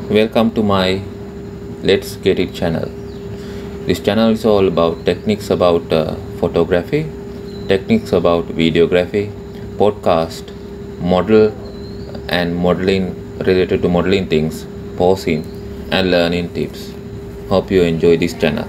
Welcome to my Let's Get It channel. This channel is all about techniques about photography, techniques about videography, podcast, model and modeling related to modeling things, posing and learning tips. Hope you enjoy this channel.